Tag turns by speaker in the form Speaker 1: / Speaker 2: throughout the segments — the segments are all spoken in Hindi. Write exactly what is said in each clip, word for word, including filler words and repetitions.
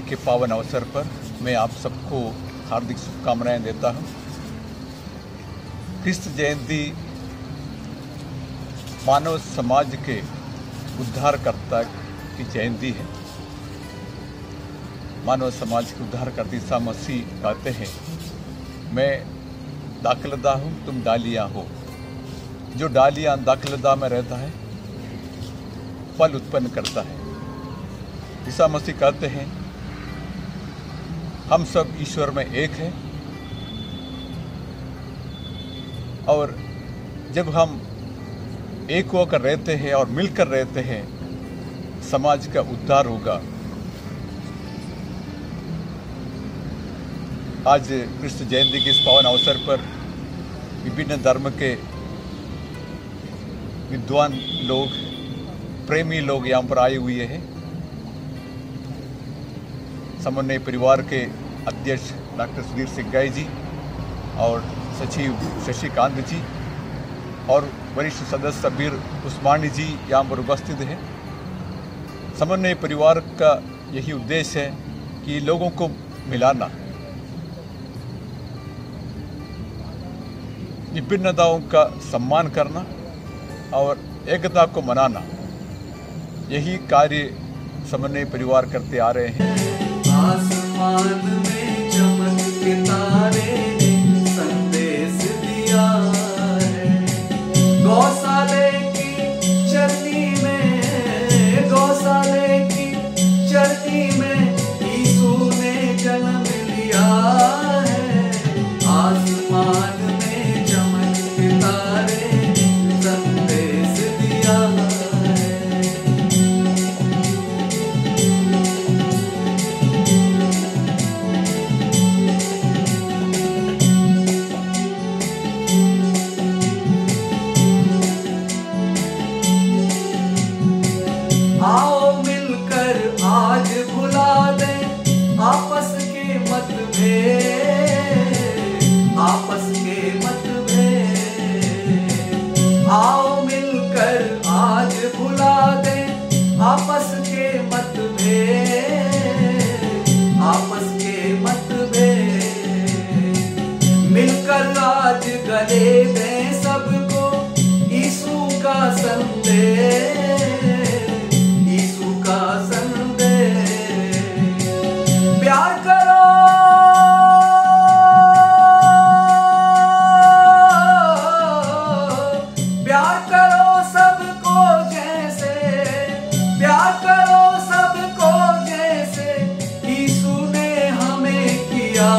Speaker 1: के पावन अवसर पर मैं आप सबको हार्दिक शुभकामनाएं देता हूं। क्रिस्त जयंती मानव समाज के उद्धारकर्ता की जयंती है। मानव समाज के उद्धारकर्ता ईसा मसीह कहते हैं, मैं दाखलता हूँ, तुम डालियाँ हो। जो डालियाँ दाखलता में रहता है फल उत्पन्न करता है। ईसा मसीह कहते हैं, हम सब ईश्वर में एक हैं और जब हम एक होकर रहते हैं और मिलकर रहते हैं, समाज का उद्धार होगा। आज क्रिस्त जयंती के इस पावन अवसर पर विभिन्न धर्म के विद्वान लोग, प्रेमी लोग यहाँ पर आए हुए हैं। समन्वय परिवार के अध्यक्ष डॉक्टर सुधीर सिंगाई जी और सचिव शशिकांत जी और वरिष्ठ सदस्य सबीर उस्मानी जी यहाँ पर उपस्थित हैं। समन्वय परिवार का यही उद्देश्य है कि लोगों को मिलाना, विभिन्नताओं का सम्मान करना और एकता को मनाना, यही कार्य समन्वय परिवार करते आ रहे हैं।
Speaker 2: आसमान में चमकते तारे ने संदेश दिया है। गौशाले की चरनी में, गौशाले की चरनी में यीशु ने जन्म लिया है। आसमान में चमकते तारे ने संदेश दिया है। आओ मिलकर आज भुला दें आपस के मतभेद, आपस के मतभेद। आओ मिलकर आज भुला दें आपस के मतभेद, आपस के मतभेद। मिलकर आज गले दें सबको यीशु का संदेश, प्यार करो, प्यार करो सबको जैसे, प्यार करो सबको जैसे यीशु ने हमें किया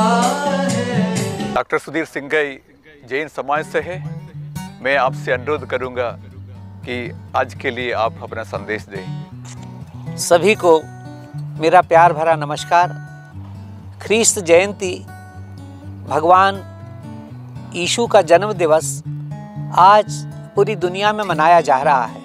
Speaker 2: है।
Speaker 1: डॉक्टर सुधीर सिंगाई जैन समाज से है। मैं आपसे अनुरोध करूंगा कि आज के लिए आप अपना संदेश दें।
Speaker 3: सभी को मेरा प्यार भरा नमस्कार। ख्रीस्त जयंती, भगवान यीशु का जन्म दिवस आज पूरी दुनिया में मनाया जा रहा है।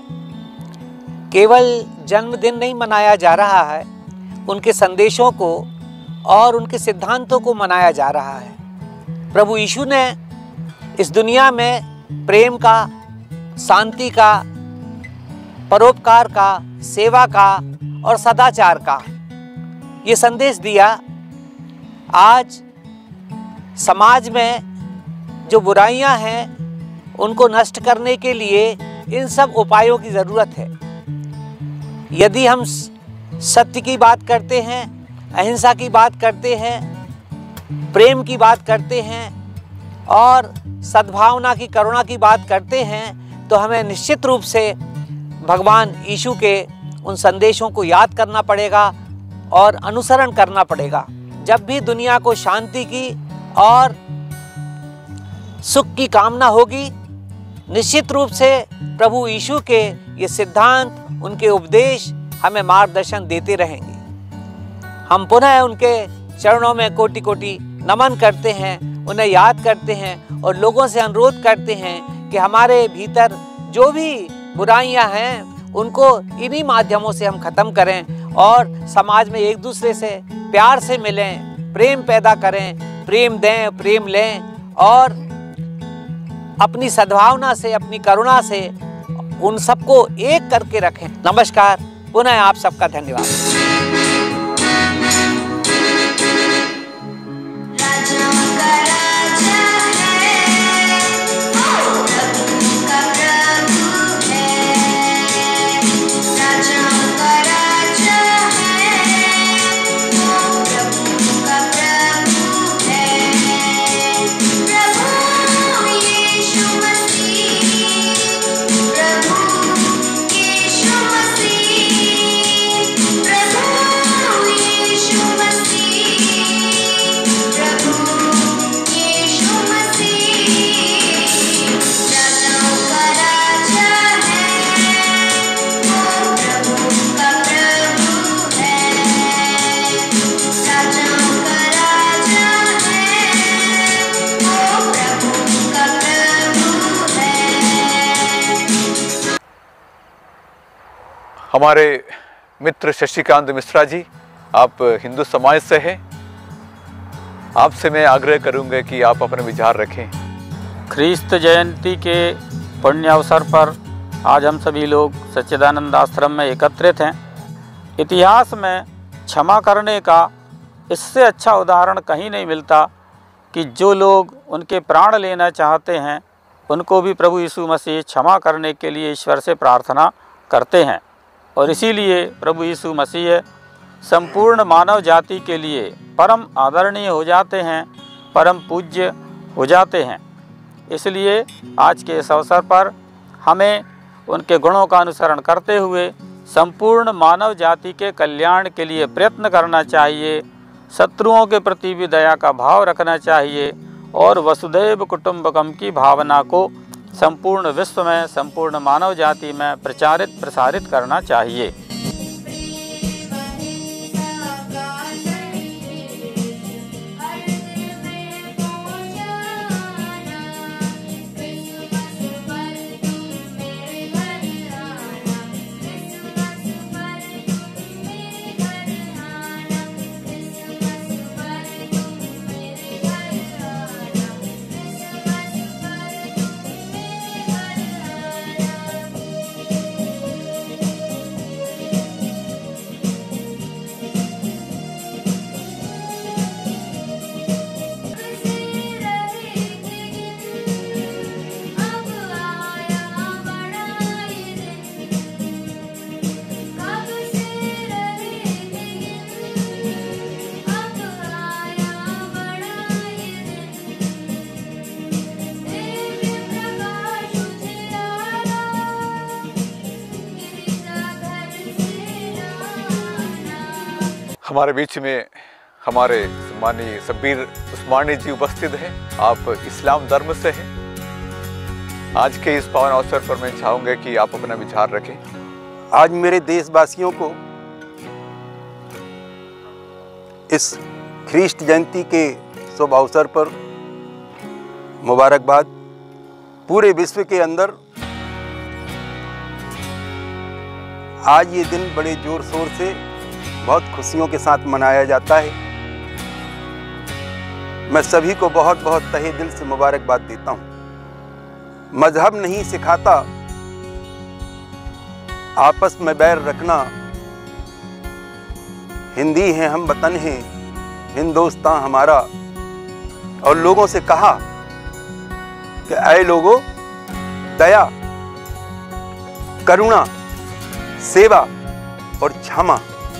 Speaker 3: केवल जन्मदिन नहीं मनाया जा रहा है, उनके संदेशों को और उनके सिद्धांतों को मनाया जा रहा है। प्रभु यीशु ने इस दुनिया में प्रेम का, शांति का, परोपकार का, सेवा का और सदाचार का ये संदेश दिया। आज समाज में जो बुराइयां हैं उनको नष्ट करने के लिए इन सब उपायों की ज़रूरत है। यदि हम सत्य की बात करते हैं, अहिंसा की बात करते हैं, प्रेम की बात करते हैं और सद्भावना की, करुणा की बात करते हैं, तो हमें निश्चित रूप से भगवान यीशु के उन संदेशों को याद करना पड़ेगा और अनुसरण करना पड़ेगा। जब भी दुनिया को शांति की और सुख की कामना होगी, निश्चित रूप से प्रभु यीशु के ये सिद्धांत, उनके उपदेश हमें मार्गदर्शन देते रहेंगे। हम पुनः उनके चरणों में कोटि कोटि नमन करते हैं, उन्हें याद करते हैं और लोगों से अनुरोध करते हैं कि हमारे भीतर जो भी बुराइयां हैं उनको इन्हीं माध्यमों से हम ख़त्म करें और समाज में एक दूसरे से प्यार से मिलें, प्रेम पैदा करें, प्रेम दें, प्रेम लें और अपनी सद्भावना से, अपनी करुणा से उन सबको एक करके रखें। नमस्कार, पुनः आप सबका धन्यवाद।
Speaker 1: हमारे मित्र शशिकांत मिश्रा जी, आप हिंदू समाज से हैं, आपसे मैं आग्रह करूंगा कि आप अपने विचार रखें।
Speaker 4: ख्रीस्त जयंती के पुण्य अवसर पर आज हम सभी लोग सच्चिदानंद आश्रम में एकत्रित हैं। इतिहास में क्षमा करने का इससे अच्छा उदाहरण कहीं नहीं मिलता कि जो लोग उनके प्राण लेना चाहते हैं उनको भी प्रभु यीशु मसीह क्षमा करने के लिए ईश्वर से प्रार्थना करते हैं। और इसीलिए प्रभु यीशु मसीह संपूर्ण मानव जाति के लिए परम आदरणीय हो जाते हैं, परम पूज्य हो जाते हैं। इसलिए आज के इस अवसर पर हमें उनके गुणों का अनुसरण करते हुए संपूर्ण मानव जाति के कल्याण के लिए प्रयत्न करना चाहिए, शत्रुओं के प्रति भी दया का भाव रखना चाहिए और वसुधैव कुटुंबकम की भावना को संपूर्ण विश्व में, संपूर्ण मानव जाति में प्रचारित प्रसारित करना चाहिए।
Speaker 1: हमारे बीच में हमारे सम्मानीय शब्बीर उस्मानी जी उपस्थित हैं। आप इस्लाम धर्म से हैं। आज के इस पावन अवसर पर मैं चाहूँगा कि आप अपना विचार रखें।
Speaker 5: आज मेरे देशवासियों को इस ख्रीष्ट जयंती के शुभ अवसर पर मुबारकबाद। पूरे विश्व के अंदर आज ये दिन बड़े जोर शोर से बहुत खुशियों के साथ मनाया जाता है। मैं सभी को बहुत बहुत तहे दिल से मुबारकबाद देता हूँ। मजहब नहीं सिखाता आपस में बैर रखना। हिंदी हैं हम, वतन हैं हिंदुस्तान हमारा। और लोगों से कहा कि ऐ लोगों, दया, करुणा, सेवा और क्षमा,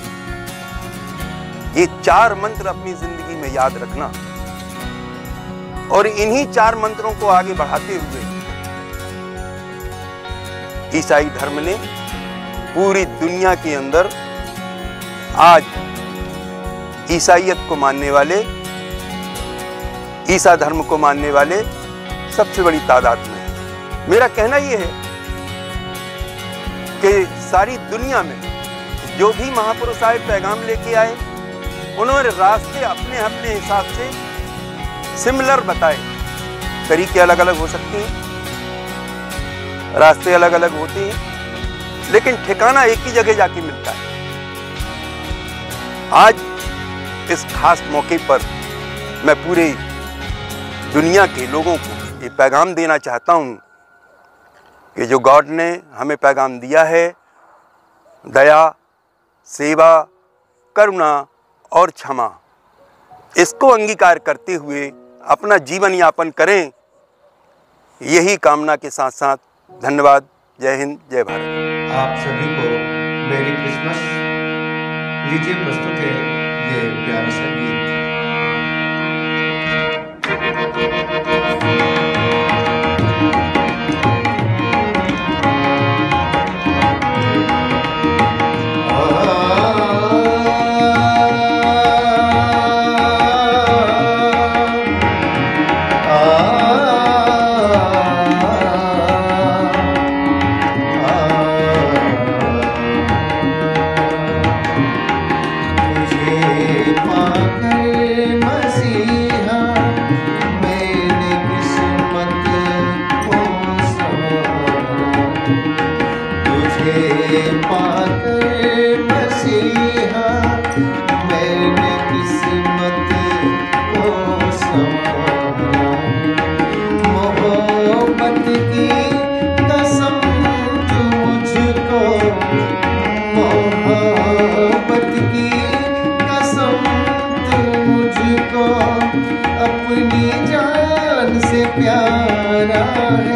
Speaker 5: ये चार मंत्र अपनी जिंदगी में याद रखना। और इन्हीं चार मंत्रों को आगे बढ़ाते हुए ईसाई धर्म ने पूरी दुनिया के अंदर आज ईसाईयत को मानने वाले, ईसा धर्म को मानने वाले सबसे बड़ी तादाद में है। मेरा कहना यह है कि सारी दुनिया में जो भी महापुरुष आए, पैगाम लेके आए, उन्होंने रास्ते अपने अपने हिसाब से सिमिलर बताए। तरीके अलग अलग हो सकते हैं, रास्ते अलग अलग होते हैं, लेकिन ठिकाना एक ही जगह जाके मिलता है। आज इस खास मौके पर मैं पूरे दुनिया के लोगों को ये पैगाम देना चाहता हूँ कि जो गॉड ने हमें पैगाम दिया है, दया, सेवा, करुणा और क्षमा, इसको अंगीकार करते हुए अपना जीवन यापन करें। यही कामना के साथ साथ धन्यवाद। जय हिंद, जय भारत।
Speaker 6: आप सभी को मेरी क्रिसमस। लीजिए प्रस्तुत है ये प्यारा सा गीत।
Speaker 2: पाकर है